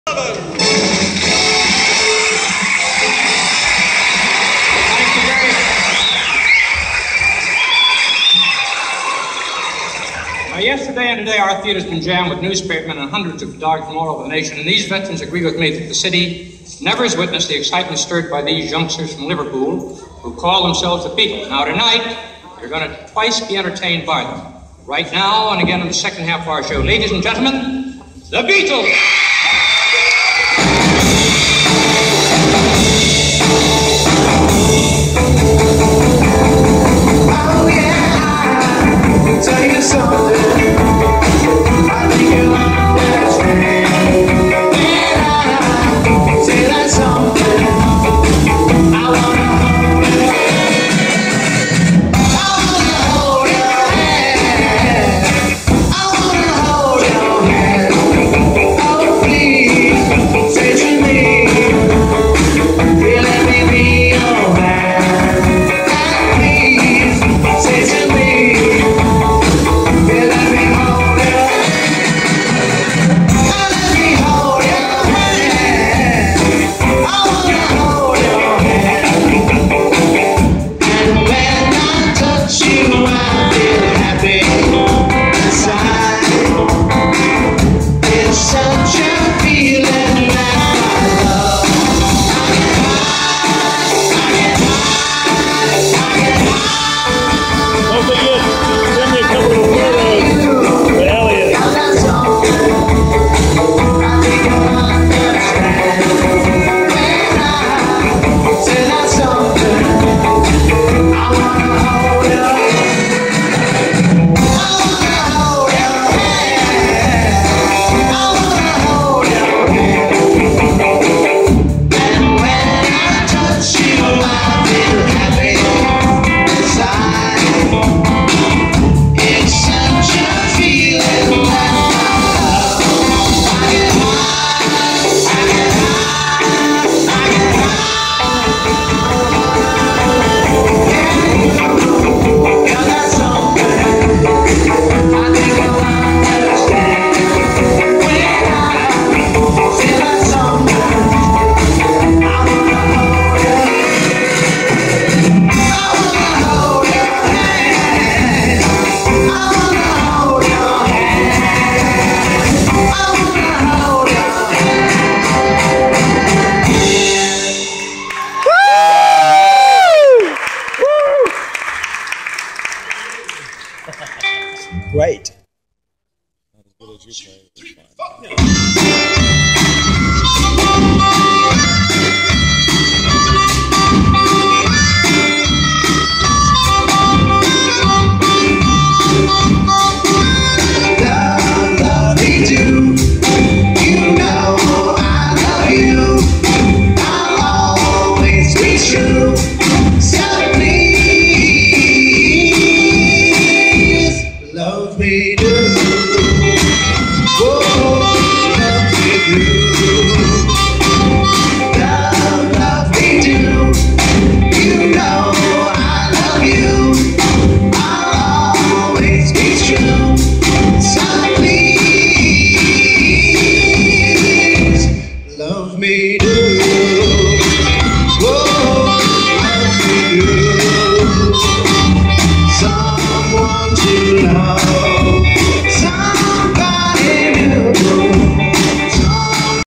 Yesterday and today, our theater's been jammed with newspapermen and hundreds of dogs from all over the nation, and these veterans agree with me that the city never has witnessed the excitement stirred by these youngsters from Liverpool who call themselves the Beatles. Now, tonight, you're going to twice be entertained by them. Right now, and again in the second half of our show. Ladies and gentlemen, the Beatles! Oh, yeah, I'll tell you something. I think you'll understand. When I say that something, I wanna hold your hand. I wanna hold your hand. I wanna hold your hand. Oh, please, say to me, you let me be your man. And please, say to me, Great. Not as good as you play. Love me too. You know I love you. I'll always be true. So please, love me too. Oh, love me too. Love me too. You know I love you. I'll always be true. So please, love me.